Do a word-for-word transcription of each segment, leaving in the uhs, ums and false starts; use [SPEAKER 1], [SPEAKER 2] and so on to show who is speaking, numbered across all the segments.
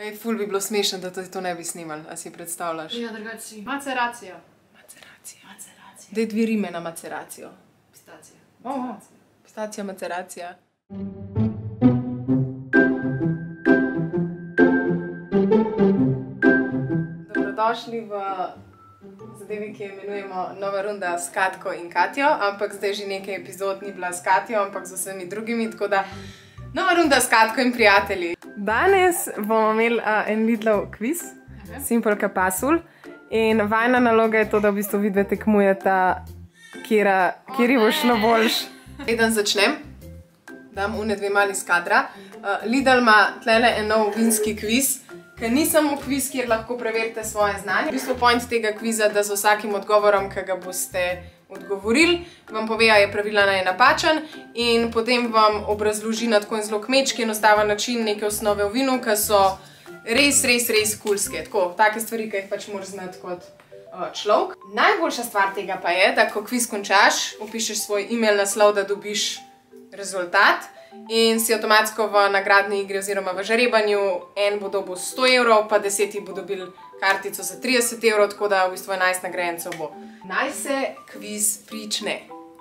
[SPEAKER 1] Ej, ful bi bilo smešno, da tudi to ne bi snimali, a si predstavljaš?
[SPEAKER 2] Ja, drugače si. Maceracija.
[SPEAKER 1] Maceracija.
[SPEAKER 2] Maceracija.
[SPEAKER 1] Daj dve rime na maceracijo.
[SPEAKER 2] Pistacija.
[SPEAKER 1] Oh, pistacija, maceracija. Dobrodošli v zadevi, ki jo imenujemo Nova runda s Katko in Katjo, ampak zdaj že nekaj epizod ni bila s Katjo, ampak z vsemi drugimi, tako da Nova runda s Katko in prijatelji. Danes bomo imeli uh, en Lidlov kviz, okay. Simple Kapasul, in vajna naloga je to, da v bistvu vidve tekmujeta, kjera, kjeri bo šlo boljš. Preden začnem, dam une dve mali iz kadra. Uh, Lidl ima tlele en nov vinski kviz, ker ni samo kviz, kjer lahko preverite svoje znanje. V bistvu point tega kviza, da z vsakim odgovorom, ki ga boste odgovorili, vam pove, a je pravilen ali napačen, in potem vam obrazloži na tako zelo kmečki, enostaven način neke osnove v vinu, ki so res, res, res kulske. Tako, take stvari, ki jih pač moraš znati kot uh, človek. Najboljša stvar tega pa je, da ko kviz končaš, upišeš svoj e-mail naslov, da dobiš rezultat in si avtomatsko v nagradni igri oziroma v žarebanju en bo dobil sto evrov, pa deseti bo dobil kartico za trideset evrov, tako da v bistvu enajst nagrajencev bo. Naj se kviz prične.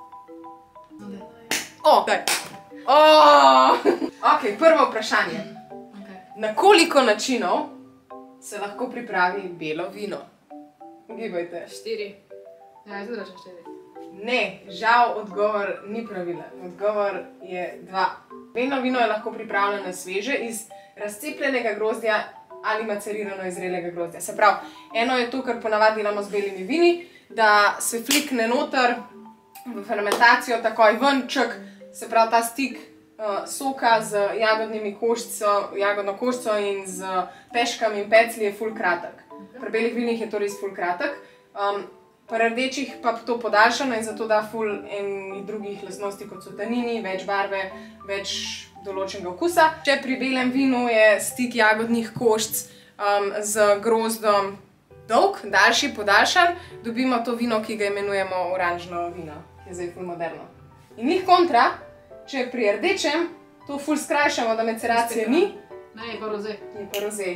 [SPEAKER 1] O, daj. O! Ok, prvo vprašanje. Na koliko načinov se lahko pripravi belo vino? Ugibajte.
[SPEAKER 2] Štiri. Ja, jaz tudi rečem štiri.
[SPEAKER 1] Ne, žal odgovor ni pravilen. Odgovor je dva. Belo vino je lahko pripravljeno sveže iz razcepljenega grozdja ali macerirano iz zrelega grozdja. Se pravi, eno je to, kar ponavadi delamo z belimi vini, da se flikne noter v fermentacijo, takoj ven, čak, se pravi, ta stik uh, soka z jagodnimi koščico, jagodno koščico in z peškami in pecli je ful kratek. Pri belih vinih je to res ful kratek. Um, pri rdečih pa to podaljšano in zato da ful enih drugih lastnosti, kot so tanini, več barve, več določenega okusa. Če pri belem vinu je stik jagodnih koščic um, z grozdom dolg, daljši, podaljšan, dobimo to vino, ki ga imenujemo oranžno vino, ki je zdaj ful moderno. In njih kontra, če pri rdečem to ful skrajšamo, da maceracije ni.
[SPEAKER 2] Ne, je pa roze.
[SPEAKER 1] Je pa roze.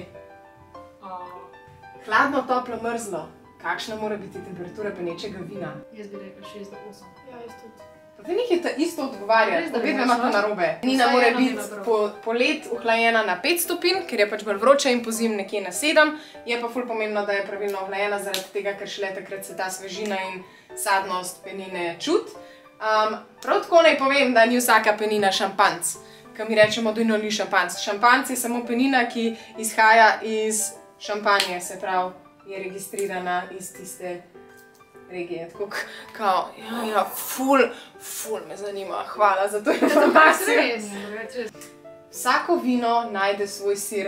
[SPEAKER 1] Hladno, toplo, mrzlo. Kakšna mora biti temperatura penečega vina?
[SPEAKER 2] Jaz bi rekla šest do osem. Ja, jaz tudi.
[SPEAKER 1] Pri njih je ta isto odgovarjati, obedve ima to narobe. Nina mora biti po, po let ohlajena na pet stopinj, ker je pač bolj vroča, in po zim nekje na sedem. Je pa ful pomembno, da je pravilno ohlajena, zaradi tega, ker šele takrat se ta svežina in sadnost penine čut. Um, prav tako naj povem, da ni vsaka penina šampanc, ki mi rečemo, da ni šampanc. Šampanc je samo penina, ki izhaja iz šampanje, se pravi, je registrirana iz tiste regije. Tako kao, ja, ja, ful, ful me zanima, hvala za to informacijo. Vsako vino najde svoj sir.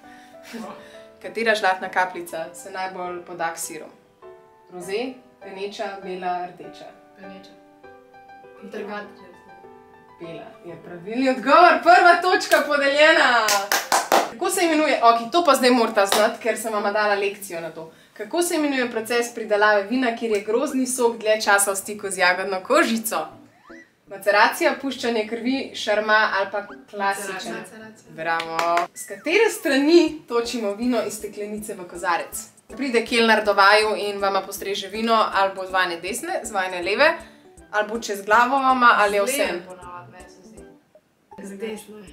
[SPEAKER 1] Katera žlatna kapljica se najbolj poda k sirom? Roze, peneča, bela, rdeča?
[SPEAKER 2] Peneča. Trgat.
[SPEAKER 1] Bela je pravilni odgovor, prva točka podeljena! Kako se imenuje, ok, to pa zdaj morate znati, ker sem vam dala lekcijo na to. Kako se imenuje proces pridelave vina, kjer je grozdni sok dlje časa v stiku z jagodno kožico? Maceracija, puščanje krvi, šarma ali pa klasičen?
[SPEAKER 2] Maceracija.
[SPEAKER 1] Bravo. S katere strani točimo vino iz steklenice v kozarec? Pride kelnar do vaju in vama postreže vino, ali bo z vajne desne, z vajne leve, ali bo čez glavo vama, ali je vsem?
[SPEAKER 2] Z leve ponavadi, meni se zdi. Z desne.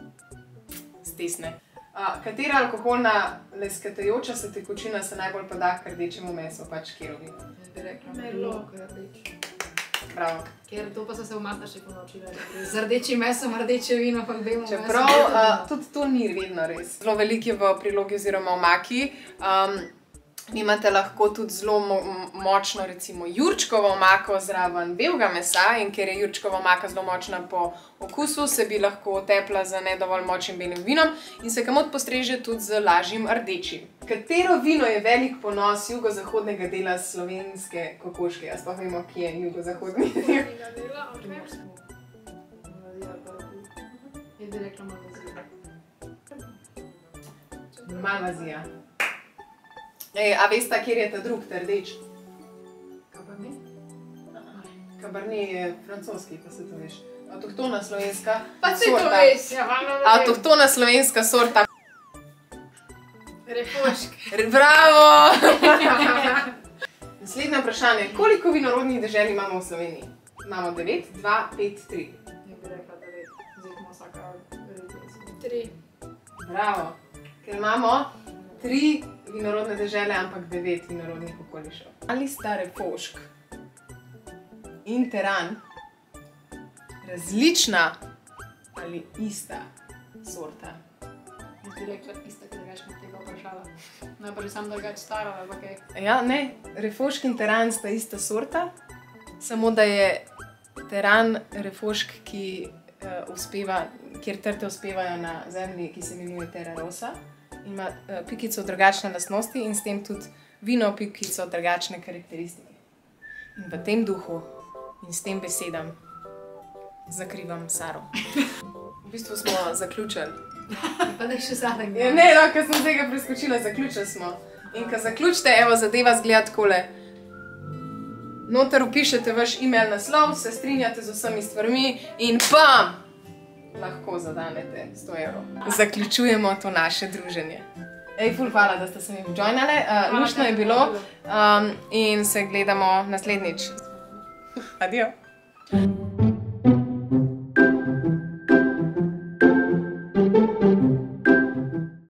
[SPEAKER 1] Z desne. Uh, katera alkoholna lesketajoča se tekočina se najbolj poda k rdečemu mesu, pač kjero vino?
[SPEAKER 2] Jaz bi rekla merlot, rdeč.
[SPEAKER 1] Bravo.
[SPEAKER 2] Ker to pa so se v Masterchefu naučila. Z rdečim mesom, rdeče vino, pa belo meso.
[SPEAKER 1] Čeprav uh, tudi to ni vedno res. Zelo veliko je v prilogi oziroma v maki. Um, Imate lahko tudi zelo mo močno, recimo, jurčkovo omako zraven belega mesa, in ker je jurčkova omaka zelo močna po okusu, se bi lahko tepla z nedovolj močnim belim vinom in se kamot postreže tudi z lažjim rdečim. Katero vino je velik ponos jugozahodnega dela slovenske kokoške? Jaz pa vemo, kje je jugozahodni del.
[SPEAKER 2] Jaz bi rekla Malvazija.
[SPEAKER 1] Malvazija. Ej, a veste, kjer je ta drug, ta rdeč?
[SPEAKER 2] Cabernet?
[SPEAKER 1] Cabernet je francoski, pa se to veš. Avtohtona slovenska
[SPEAKER 2] sorta. Pa se to veš, ja, vam
[SPEAKER 1] Avtohtona slovenska sorta
[SPEAKER 2] Refošk.
[SPEAKER 1] Bravo! Naslednje vprašanje. Koliko vinorodnih dežel imamo v Sloveniji? Imamo devet, dva, pet, tri.
[SPEAKER 2] Ne bi rekla devet. Zdaj smo vsaka tri.
[SPEAKER 1] Bravo. Ker imamo tri vinorodne dežele, ampak devet vinorodnih okolišev. Ali sta Refošk in Teran različna ali ista sorta?
[SPEAKER 2] Jaz bi rekla ista, ker drugače tega vprašala. Najprej sam drugače stara, ali pa kaj.
[SPEAKER 1] Ja, ne. Refošk in Teran sta ista sorta, samo da je Teran Refošk, ki uh, uspeva, kjer trte uspevajo na zemlji, ki se imenuje Terra Rosa. Ima uh, pikico drugačne lastnosti in s tem tudi vino pikico drugačne karakteristike. In v tem duhu in s tem besedam zakrivam Saro. V bistvu smo zaključili.
[SPEAKER 2] Pa da je še zadnji.
[SPEAKER 1] Ja, ne, no, ker sem tega preskočila, zaključili smo. In ko zaključite, evo, zadeva zgleda takole. Noter upišete vaš e-mail naslov, se strinjate z vsemi stvarmi in bam! Lahko zadanete sto evrov. Zaključujemo to naše druženje. Ej, ful, hvala, da ste se mi joinale. Uh, luštno je bilo um, in se gledamo naslednjič. Adijo.